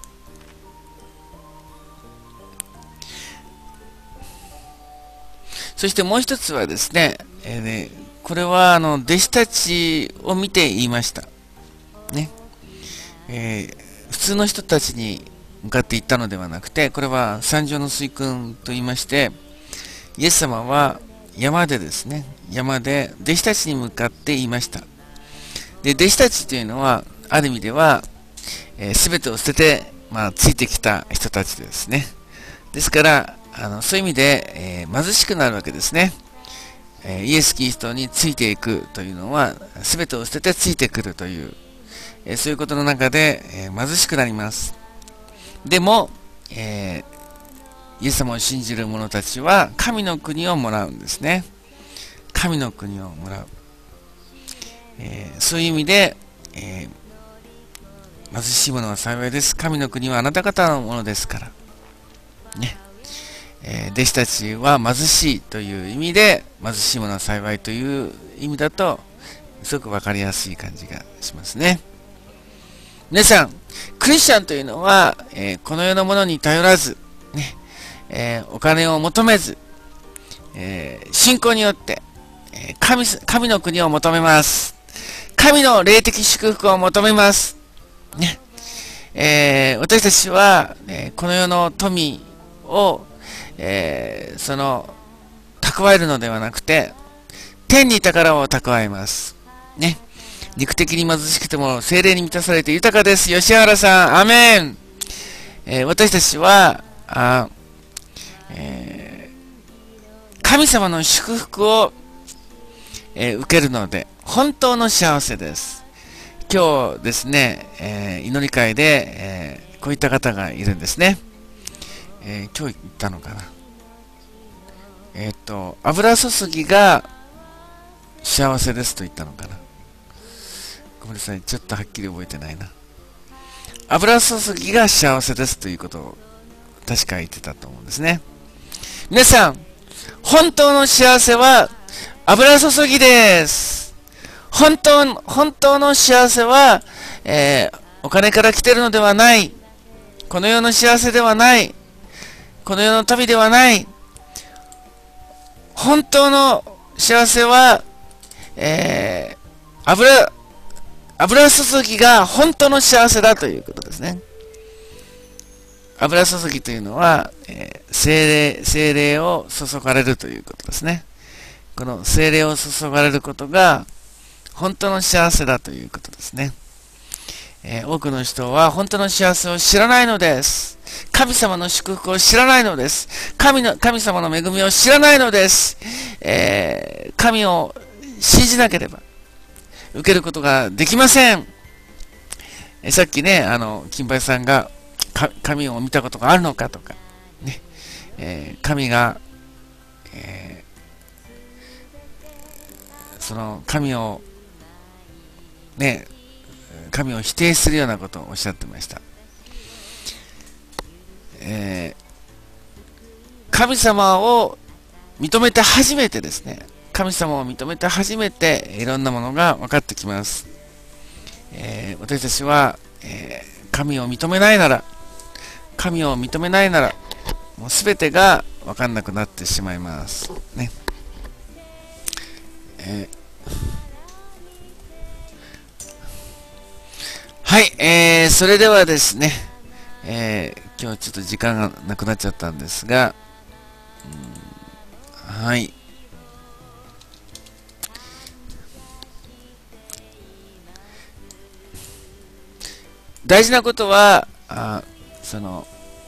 そしてもう一つはですね、えーねこれはあの弟子たちを見て言いました。ね。えー普通の人たちに向かって言ったのではなくて、これは三条の水訓と言いまして、イエス様は山でですね、山で弟子たちに向かって言いました。で、弟子たちというのは、ある意味では、えー、全てを捨てて、まあ、ついてきた人たちですね。ですから、あのそういう意味で、えー貧しくなるわけですね。えーイエス・キリストについていくというのは、全てを捨ててついてくるという、えーそういうことの中で、えー貧しくなります。でも、えーイエス様を信じる者たちは神の国をもらうんですね。神の国をもらう。えーそういう意味で、えー貧しい者は幸いです。神の国はあなた方のものですから。ね。えー弟子たちは貧しいという意味で、貧しい者は幸いという意味だと、すごくわかりやすい感じがしますね。皆さん、クリスチャンというのは、えーこの世のものに頼らず、ね、えーお金を求めず、えー信仰によって、えー神す、神の国を求めます。神の霊的祝福を求めます。ね。えー私たちは、えーこの世の富を、えーその、蓄えるのではなくて、天に宝を蓄えます。ね。肉的に貧しくても精霊に満たされて豊かです。吉原さん、アメン。えー私たちは、あ、えー神様の祝福を、えー受けるので、本当の幸せです。今日ですね、えー祈り会で、えーこういった方がいるんですね。えー今日言ったのかな。えっと、油注ぎが幸せですと言ったのかな。ごめんなさい、ちょっとはっきり覚えてないな。油注ぎが幸せですということを確か言ってたと思うんですね。皆さん、本当の幸せは油注ぎです。本当、本当の幸せは、えーお金から来ているのではない。この世の幸せではない。この世の旅ではない。本当の幸せは、えー油、油注ぎが本当の幸せだということですね。油注ぎというのは、えー、精霊、精霊を注がれるということですね。この精霊を注がれることが本当の幸せだということですね。えー、多くの人は本当の幸せを知らないのです。神様の祝福を知らないのです。神の、神様の恵みを知らないのです。えー、神を信じなければ受けることができません。えさっきね、あの、金杯さんが、神を見たことがあるのかとか、ね、えー、神が、えー、その神を、ね、神を否定するようなことをおっしゃってました。えー、神様を認めて初めてですね、神様を認めて初めていろんなものが分かってきます。えー、私たちは、えー、神を認めないなら、神を認めないなら、もうすべてが分かんなくなってしまいます。ね。えー、はい、えー、それではですね、えー、今日ちょっと時間がなくなっちゃったんですが、うん、はい。大事なことは、あその、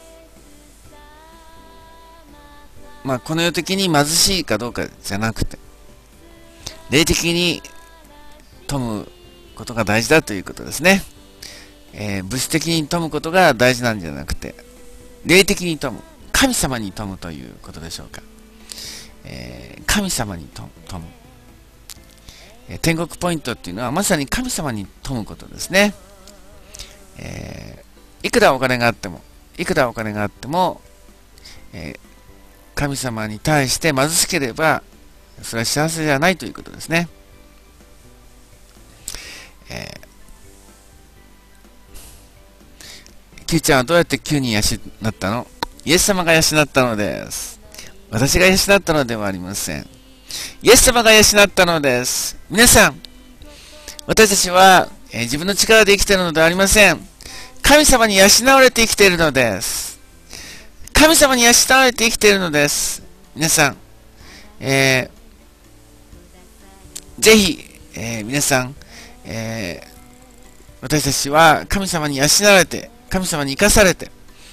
まあ、この世的に貧しいかどうかじゃなくて、霊的に富むことが大事だということですね。えー、物質的に富むことが大事なんじゃなくて、 霊的に富む、神様に富むということでしょうか。えー、神様に富む、えー、天国ポイントっていうのはまさに神様に富むことですね。えー、いくらお金があってもいくらお金があっても、えー、神様に対して貧しければそれは幸せじゃないということですね。えー、Q ちゃんはどうやってQに養ったの？イエス様が養ったのです。私が養ったのではありません。イエス様が養ったのです。皆さん、私たちは、えー、自分の力で生きているのではありません。神様に養われて生きているのです。神様に養われて生きているのです。皆さん、えー、ぜひ、えー、皆さん、えー、私たちは神様に養われて、神様に生かされて、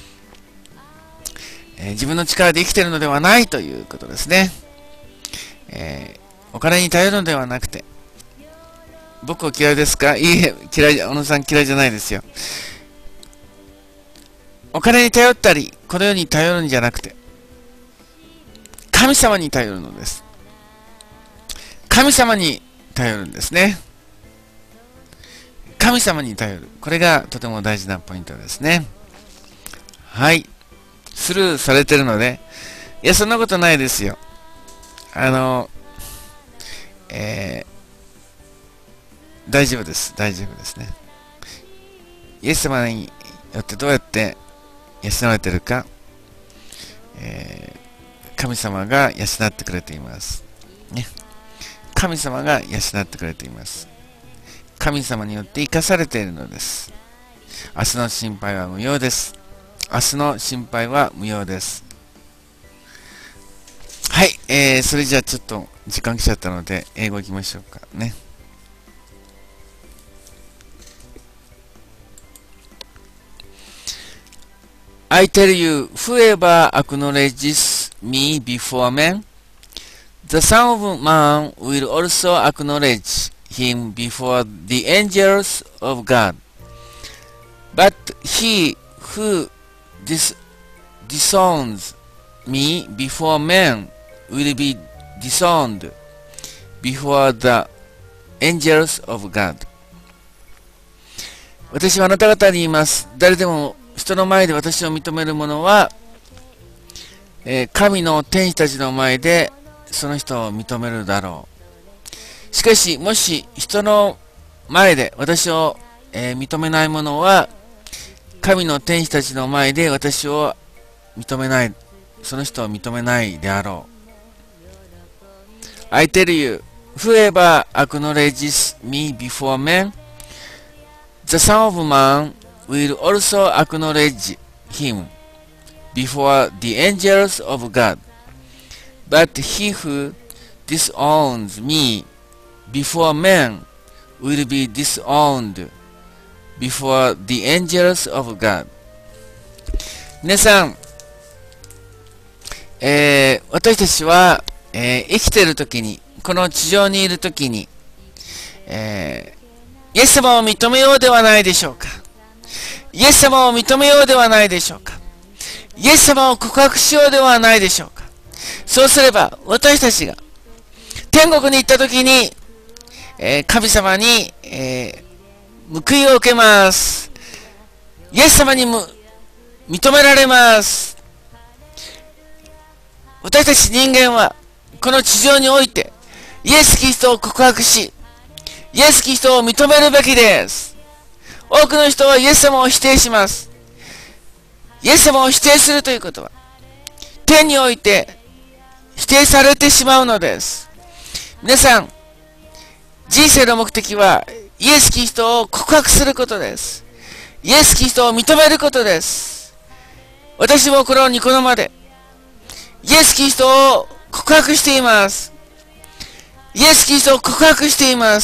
えー、自分の力で生きているのではないということですね。えー、お金に頼るのではなくて、僕を嫌いですか？いいえ、嫌い、小野さん嫌いじゃないですよ。お金に頼ったり、この世に頼るんじゃなくて、神様に頼るのです。神様に頼るんですね。神様に頼る。これがとても大事なポイントですね。はい。スルーされてるので、いや、そんなことないですよ。あの、えー、大丈夫です。大丈夫ですね。イエス様によってどうやって養われているか、えー、神様が養ってくれています。ね。神様が養ってくれています。神様によって生かされているのです。明日の心配は無用です。明日の心配は無用です。はい、えー、それじゃあちょっと時間来ちゃったので、英語行きましょうかね。I tell you, whoever acknowledges me before men, the Son of Man will also acknowledge him before the angels of God. But he who dis disowns me before men will be disowned before the angels of God. 私はあなた方に言います。誰でも人の前で私を認める者は、えー、神の天使たちの前でその人を認めるだろう。しかし、もし人の前で私を、えー、認めない者は、神の天使たちの前で私を認めない、その人を認めないであろう。I tell you, whoever acknowledges me before men, the Son of Man will also acknowledge him before the angels of God. But he who disowns me before men will be disowned before the angels of God. 皆さん、えー、私たちは、えー、生きているときに、この地上にいるときに、えー、イエス様を認めようではないでしょうか。イエス様を認めようではないでしょうか。イエス様を告白しようではないでしょうか。そうすれば、私たちが天国に行ったときに、えー、神様に、えー、報いを受けます。イエス様にも認められます。私たち人間は、この地上において、イエス・キリストを告白し、イエス・キリストを認めるべきです。多くの人はイエス様を否定します。イエス様を否定するということは、天において否定されてしまうのです。皆さん、人生の目的はイエス・キリストを告白することです。イエス・キリストを認めることです。私もこのニコ生でイエス・キリストを告白しています。イエス・キリストを告白しています。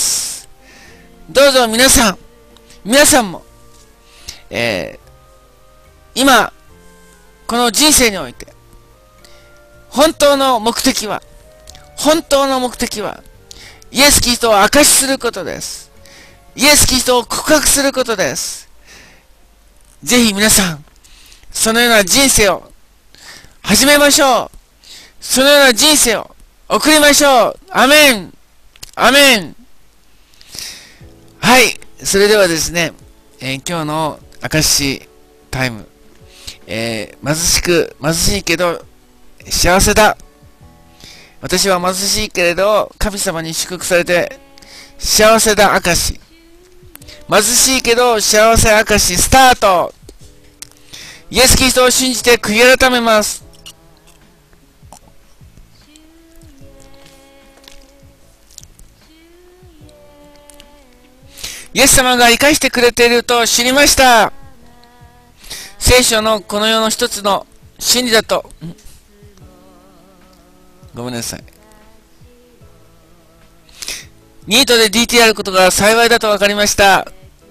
どうぞ皆さん、皆さんも、えー、今、この人生において、本当の目的は、本当の目的は、イエス・キリストを証しすることです。イエス・キリストを告白することです。ぜひ皆さん、 そのような人生を始めましょう。そのような人生を送りましょう。アメン。アメン。はい。それではですね、えー、今日の証タイム。えー、貧しく、貧しいけど幸せだ。私は貧しいけれど神様に祝福されて幸せだ証。貧しいけど幸せ証スタート。イエス・キリストを信じて悔い改めます。イエス様が生かしてくれていると知りました。聖書のこの世の一つの真理だと。ごめんなさい。ニートで ディーティー あることが幸いだと分かりました。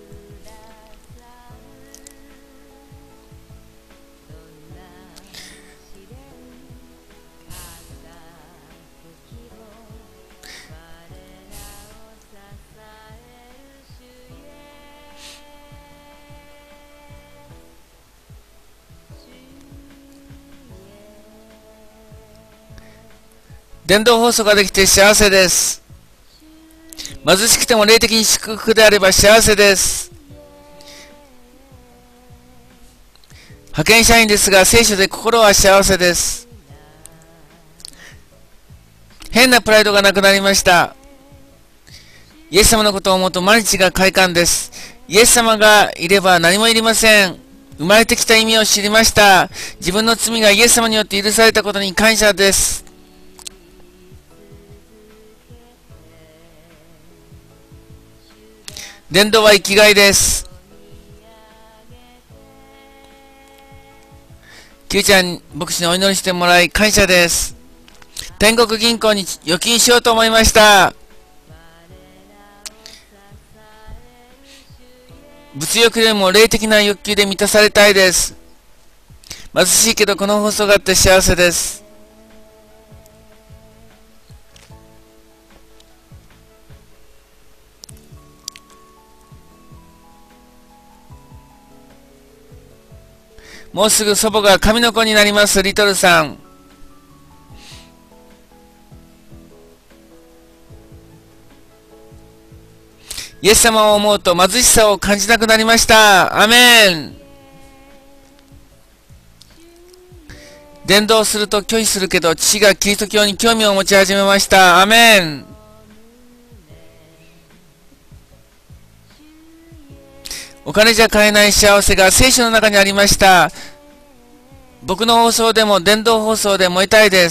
伝道放送ができて幸せです。貧しくても霊的に祝福であれば幸せです。派遣社員ですが聖書で心は幸せです。変なプライドがなくなりました。イエス様のことを思うと毎日が快感です。イエス様がいれば何もいりません。生まれてきた意味を知りました。自分の罪がイエス様によって許されたことに感謝です。伝道は生きがいです。キューちゃん牧師にお祈りしてもらい感謝です。天国銀行に預金しようと思いました。物欲よりも霊的な欲求で満たされたいです。貧しいけどこの放送があって幸せです。もうすぐ祖母が神の子になります。リトルさん。イエス様を思うと貧しさを感じなくなりました。アメン。伝道すると拒否するけど父がキリスト教に興味を持ち始めました。アメン。お金じゃ買えない幸せが聖書の中にありました。僕の放送でも伝道放送で燃えたいです。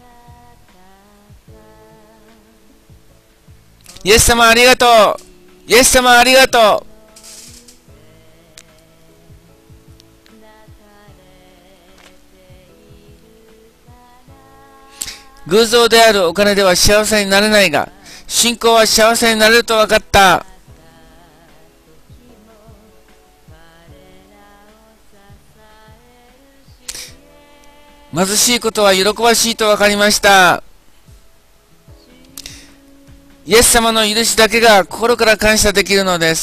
イエス様ありがとう。イエス様ありがとう。偶像であるお金では幸せになれないが、信仰は幸せになれると分かった。貧しいことは喜ばしいと分かりました。イエス様の許しだけが心から感謝できるのです。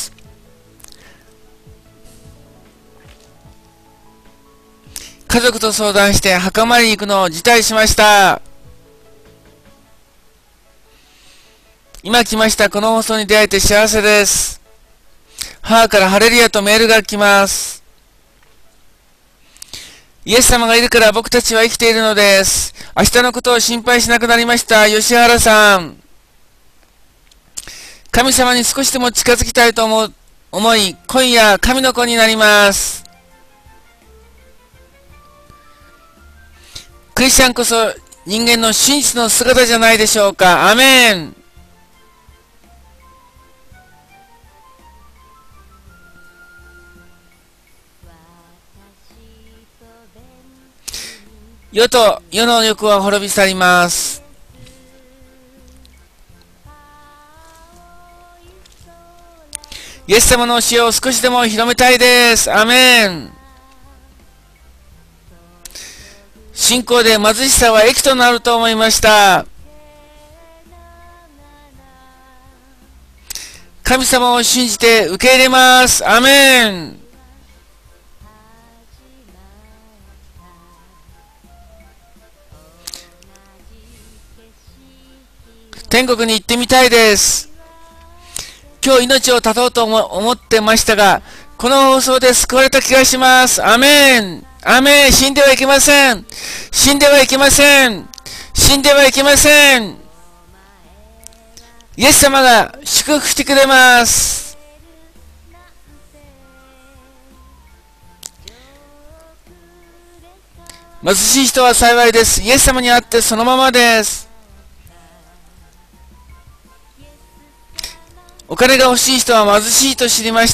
家族と相談して墓参りに行くのを辞退しました。今来ました。この放送に出会えて幸せです。母からハレルヤとメールが来ます。イエス様がいるから僕たちは生きているのです。明日のことを心配しなくなりました。吉原さん。神様に少しでも近づきたいと思う、思い、今夜神の子になります。クリスチャンこそ人間の真実の姿じゃないでしょうか。アメン。世と世の欲は滅び去ります。イエス様の教えを少しでも広めたいです。アメン。信仰で貧しさは益となると思いました。神様を信じて受け入れます。アメン。 天国に行ってみたいです。今日命を絶とうと思思ってましたが、この放送で救われた気がします。アメン。アメン。死んではいけません。死んではいけません。死んではいけません。イエス様が祝福してくれます。貧しい人は幸いです。イエス様に会ってそのままです。お金が欲しい人は貧しいと知りました。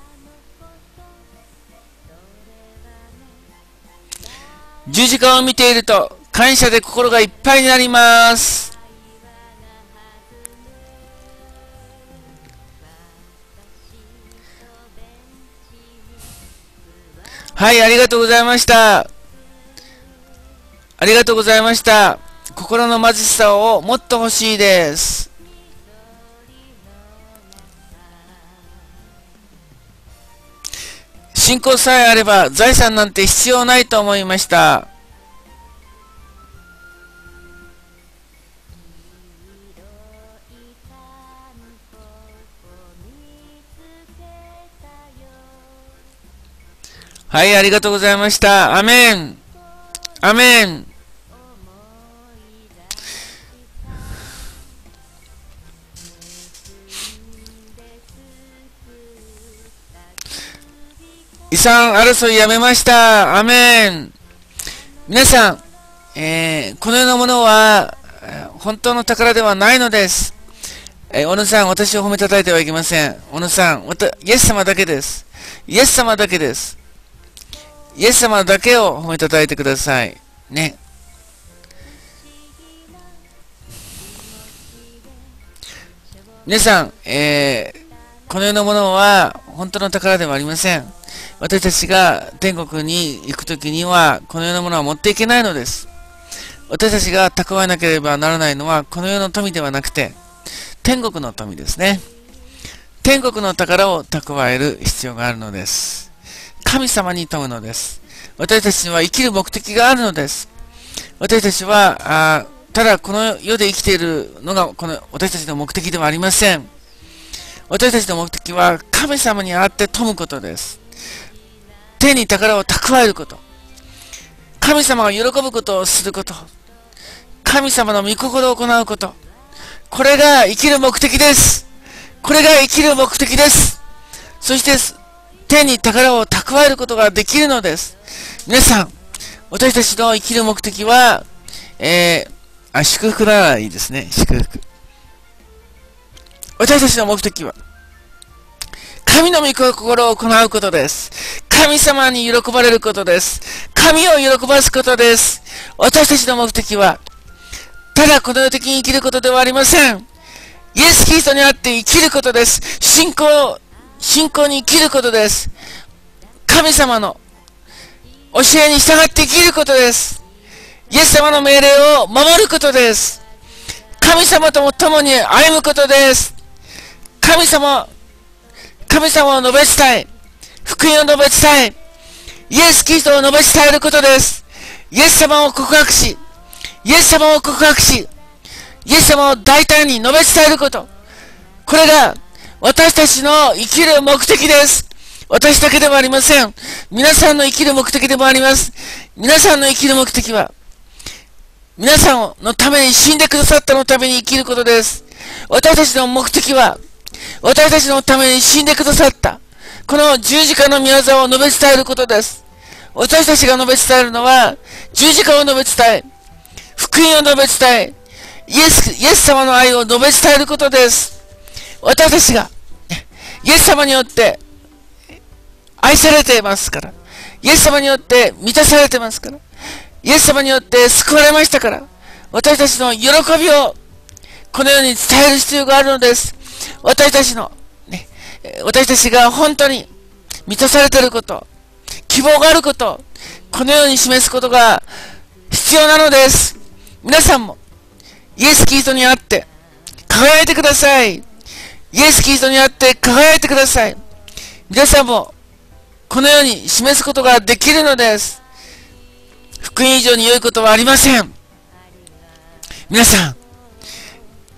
十字架を見ていると感謝で心がいっぱいになります。はい、ありがとうございました。ありがとうございました。心の貧しさをもっと欲しいです。信仰さえあれば財産なんて必要ないと思いました。はい、ありがとうございました。アメン。アメン。遺産争いやめました。アメン。皆さん、えー、この世のものは本当の宝ではないのです。えー、小野さん、私を褒めたたいてはいけません。小野さん、わたイエス様だけです。イエス様だけです。イエス様だけを褒めたたいてください。ね。皆さん、えー、この世のものは本当の宝ではありません。私たちが天国に行くときには、この世のものは持っていけないのです。私たちが蓄えなければならないのは、この世の富ではなくて、天国の富ですね。天国の宝を蓄える必要があるのです。神様に富むのです。私たちには生きる目的があるのです。私たちは、あただこの世で生きているのがこの私たちの目的ではありません。私たちの目的は神様に会って富むことです。天に宝を蓄えること。神様が喜ぶことをすること。神様の御心を行うこと。これが生きる目的です。これが生きる目的です。そして、天に宝を蓄えることができるのです。皆さん、私たちの生きる目的は、えー、あ、祝福ならいいですね。祝福。私たちの目的は、神の御心を行うことです。神様に喜ばれることです。神を喜ばすことです。私たちの目的は、ただこの世的に生きることではありません。イエス・キリストにあって生きることです。信仰、信仰に生きることです。神様の教えに従って生きることです。イエス様の命令を守ることです。神様とも共に歩むことです。神様、神様を述べ伝え、福音を述べ伝え、イエス・キリストを述べ伝えることです。イエス様を告白し、イエス様を告白し、イエス様を大胆に述べ伝えること。これが私たちの生きる目的です。私だけではありません。皆さんの生きる目的でもあります。皆さんの生きる目的は、皆さんのために死んでくださったのために生きることです。私たちの目的は、私たちのために死んでくださった、この十字架の御業を述べ伝えることです。私たちが述べ伝えるのは、十字架を述べ伝え、福音を述べ伝え、イエス、イエス様の愛を述べ伝えることです。私たちが、イエス様によって愛されていますから、イエス様によって満たされていますから、イエス様によって救われましたから、私たちの喜びをこのように伝える必要があるのです。私たちの、ね、私たちが本当に満たされていること、希望があること、このように示すことが必要なのです。皆さんもイエス・キリストにあって輝いてください。イエス・キリストにあって輝いてください。皆さんもこのように示すことができるのです。福音以上に良いことはありません。皆さん、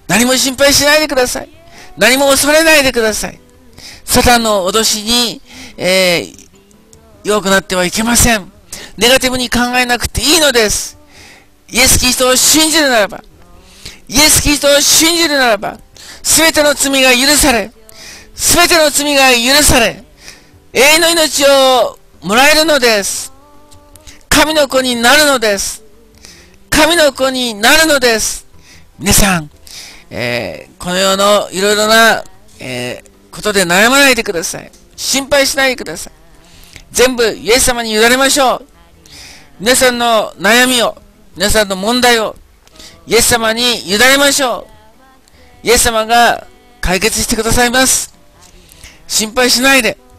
何も心配しないでください。何も恐れないでください。サタンの脅しに、えー、弱くなってはいけません。ネガティブに考えなくていいのです。イエス・キリストを信じるならば、イエス・キリストを信じるならば、すべての罪が許され、すべての罪が許され、永遠の命をもらえるのです。神の子になるのです。神の子になるのです。皆さん、えー、この世のいろいろな、えー、ことで悩まないでください。心配しないでください。全部イエス様に委ねましょう。皆さんの悩みを、皆さんの問題をイエス様に委ねましょう。イエス様が解決してくださいます。心配しないで。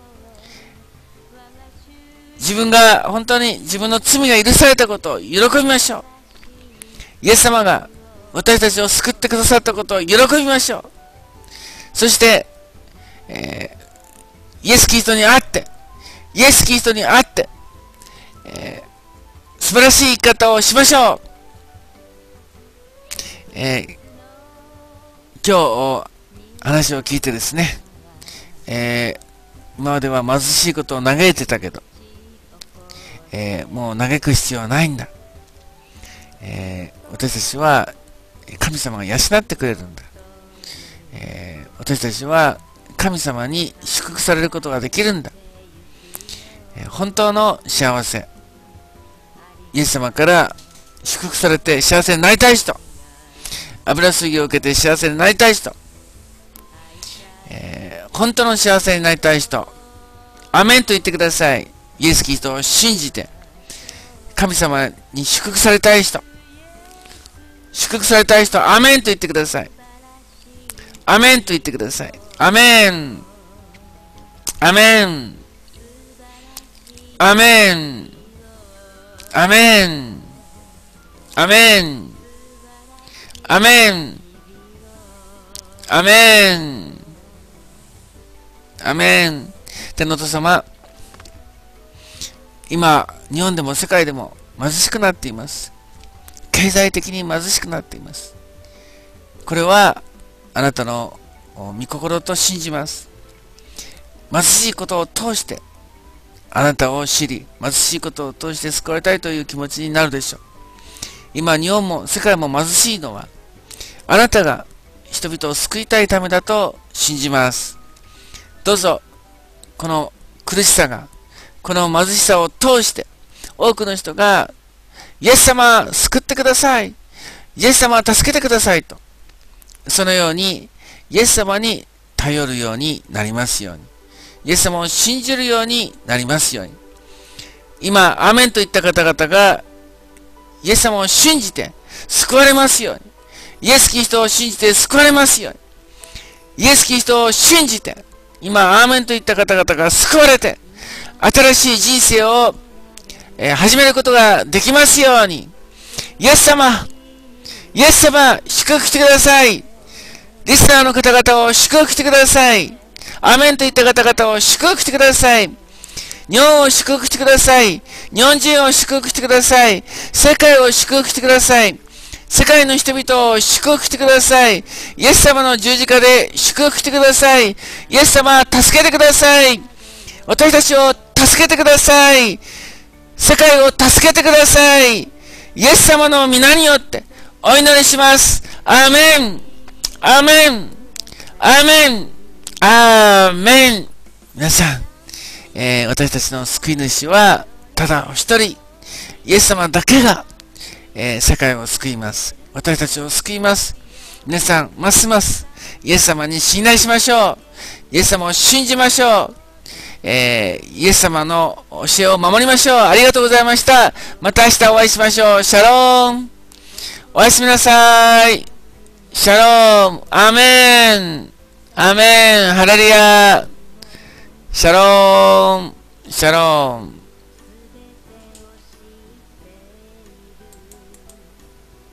自分が本当に自分の罪が許されたことを喜びましょう。イエス様が私たちを救ってくださったことを喜びましょう。そして、えー、イエス・キリストにあって、イエス・キリストにあって、えー、素晴らしい生き方をしましょう。えー、今日話を聞いてですね、えー、今までは貧しいことを嘆いてたけど、えー、もう嘆く必要はないんだ。えー、私たちは神様が養ってくれるんだ。えー、私たちは神様に祝福されることができるんだ。えー、本当の幸せ、イエス様から祝福されて幸せになりたい人、油注ぎを受けて幸せになりたい人、えー、本当の幸せになりたい人、アメンと言ってください。イエス・キリストを信じて神様に祝福されたい人、祝福されたい人、アメンと言ってください。アメンと言ってください。アメン、アメン、アメン、アメン、アメン、アメン、アメン、アメン。天のお父様、今、日本でも世界でも貧しくなっています。経済的に貧しくなっています。これは、あなたの御心と信じます。貧しいことを通して、あなたを知り、貧しいことを通して救われたいという気持ちになるでしょう。今、日本も世界も貧しいのは、あなたが人々を救いたいためだと信じます。どうぞ、この苦しさが、この貧しさを通して、多くの人が、イエス様、救ってください。イエス様、助けてくださいと。そのように、イエス様に頼るようになりますように。イエス様を信じるようになりますように。今、アーメンといった方々が、イエス様を信じて救われますように。イエス・キリストを信じて救われますように。イエス・キリストを信じて、今、アーメンといった方々が救われて、新しい人生を、えー、始めることができますように。イエス様、イエス様、祝福してください。リスナーの方々を祝福してください。アーメンといった方々を祝福してください。日本を祝福してください。日本人を祝福してください。世界を祝福してください。世界の人々を祝福してください。イエス様の十字架で祝福してください。イエス様、助けてください。私たちを助けてください。世界を助けてください。イエス様の皆によってお祈りします。アーメン。アーメン。アーメン。アーメン。皆さん、えー、私たちの救い主はただお一人、イエス様だけが、えー、世界を救います。私たちを救います。皆さん、ますますイエス様に信頼しましょう。イエス様を信じましょう。えー、イエス様の教えを守りましょう。ありがとうございました。また明日お会いしましょう。シャローン。おやすみなさい。シャローン。アーメン。アーメン。ハレルヤ。シャローン。シャローン。